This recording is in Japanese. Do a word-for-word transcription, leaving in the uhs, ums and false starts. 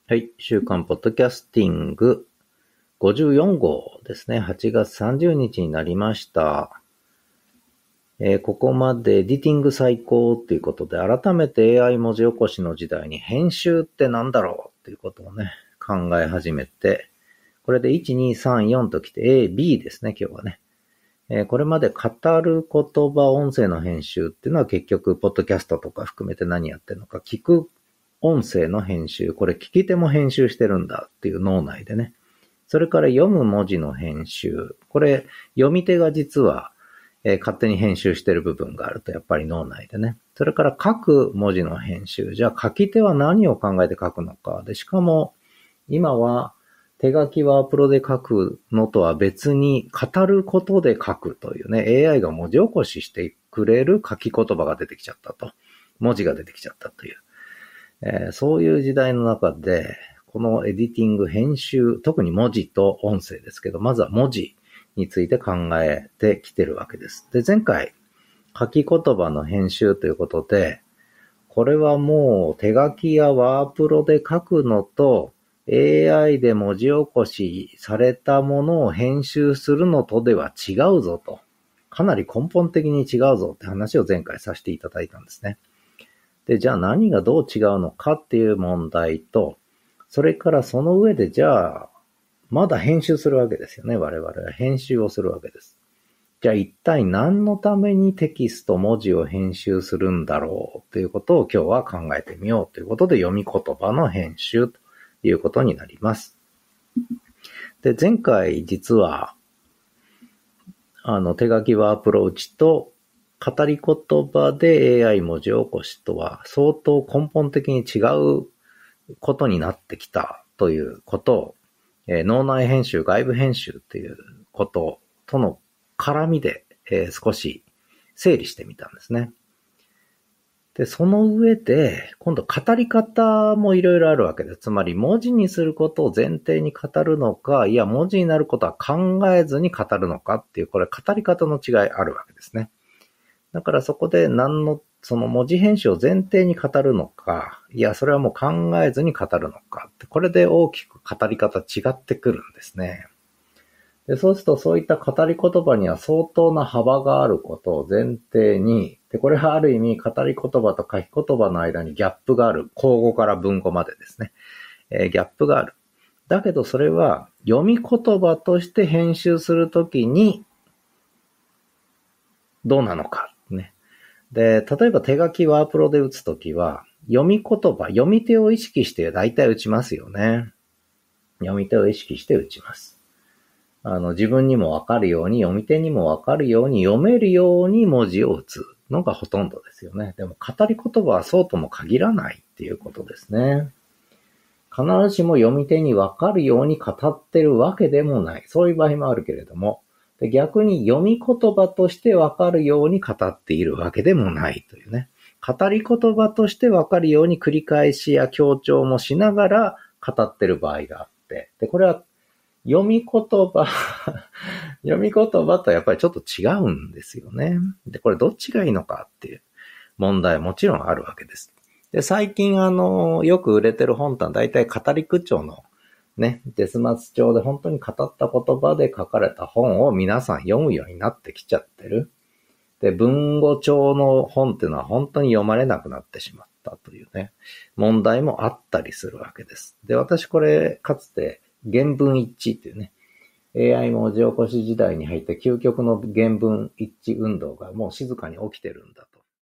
はい。週刊ポッドキャスティングごじゅうよん号ですね。はちがつさんじゅうにちになりました。えー、ここまでエディティング最高ということで、改めて エーアイ 文字起こしの時代に編集って何だろうっていうことをね、考え始めて、これでいち、に、さん、よんときて A、B ですね、今日はね。えー、これまで語る言葉、音声の編集っていうのは結局、ポッドキャストとか含めて何やってるのか、聞く音声の編集、これ聞き手も編集してるんだっていう脳内でね。それから読む文字の編集、これ読み手が実は、えー、勝手に編集してる部分があるとやっぱり脳内でね。それから書く文字の編集、じゃあ書き手は何を考えて書くのか。で、しかも今は手書きワープロで書くのとは別に語ることで書くというね、エーアイ が文字起こししてくれる書き言葉が出てきちゃったと。文字が出てきちゃったという。えー、そういう時代の中で、このエディティング、編集、特に文字と音声ですけど、まずは文字について考えてきてるわけです。で、前回、書き言葉の編集ということで、これはもう手書きやワープロで書くのと、エーアイ で文字起こしされたものを編集するのとでは違うぞと。かなり根本的に違うぞって話を前回させていただいたんですね。で、じゃあ何がどう違うのかっていう問題と、それからその上でじゃあ、まだ編集するわけですよね。我々は編集をするわけです。じゃあ一体何のためにテキスト、文字を編集するんだろうということを今日は考えてみようということで読み言葉の編集ということになります。で、前回実は、あの手書きワープロ打ちと語り言葉で エーアイ 文字起こしとは相当根本的に違うことになってきたということを、えー、脳内編集、外部編集ということとの絡みで、えー、少し整理してみたんですね。で、その上で、今度語り方もいろいろあるわけです。つまり文字にすることを前提に語るのか、いや文字になることは考えずに語るのかっていう、これ語り方の違いあるわけですね。だからそこで何の、その文字編集を前提に語るのか、いやそれはもう考えずに語るのかって、これで大きく語り方違ってくるんですね。で、そうするとそういった語り言葉には相当な幅があることを前提に、で、これはある意味語り言葉と書き言葉の間にギャップがある。口語から文語までですね。えー、ギャップがある。だけどそれは読み言葉として編集するときにどうなのか、ね。で、例えば手書きワープロで打つときは読み言葉、読み手を意識して大体打ちますよね。読み手を意識して打ちます。あの、自分にもわかるように、読み手にもわかるように、読めるように文字を打つのがほとんどですよね。でも、語り言葉はそうとも限らないっていうことですね。必ずしも読み手にわかるように語ってるわけでもない。そういう場合もあるけれども、で逆に読み言葉としてわかるように語っているわけでもないというね。語り言葉としてわかるように繰り返しや強調もしながら語ってる場合があって、で、これは読み言葉読み言葉とやっぱりちょっと違うんですよね。で、これどっちがいいのかっていう問題はもちろんあるわけです。で、最近あの、よく売れてる本ってのは大体語り口調のね、デスマス調で本当に語った言葉で書かれた本を皆さん読むようになってきちゃってる。で、文語調の本っていうのは本当に読まれなくなってしまったというね、問題もあったりするわけです。で、私これかつて原文一致っていうね、エーアイ 文字起こし時代に入って究極の原文一致運動がもう静かに起きてるんだと